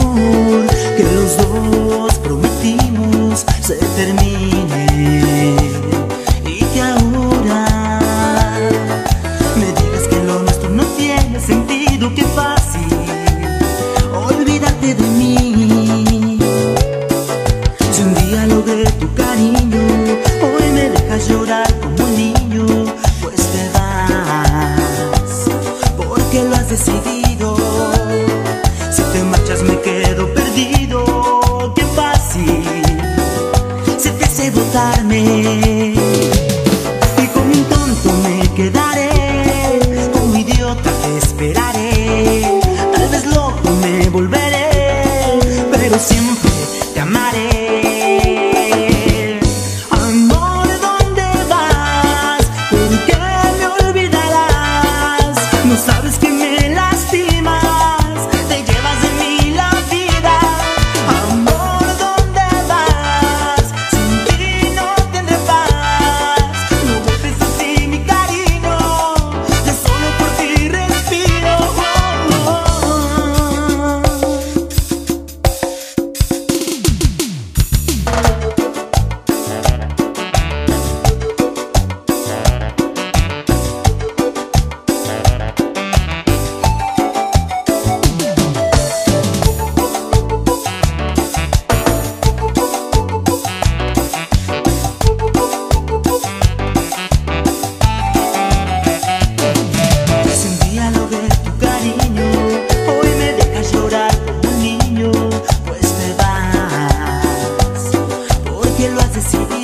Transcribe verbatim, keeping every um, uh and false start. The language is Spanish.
amor que los dos prometimos se termine, y que ahora me digas que lo nuestro no tiene sentido. Qué fácil olvidarte de mí. Si un día logré tu cariño, hoy me dejas llorar como un niño, pues te vas porque lo has decidido. Si te marchas me quedo perdido. Qué fácil se te hace botarme, y como un tonto me quedaré, como idiota te esperaré. Tal vez loco me volveré, pero siempre te amaré. Amor, ¿dónde vas? ¿Por qué me olvidarás? No sabes que me lastimas, te llevas de mí la vida. Amor, ¿dónde vas? Sin ti no tendré paz. No golpes así mi cariño, yo solo por ti respiro. Oh, oh, Si un día logré tu cariño, hoy me dejas llorar como un niño, pues te vas porque lo has decidido.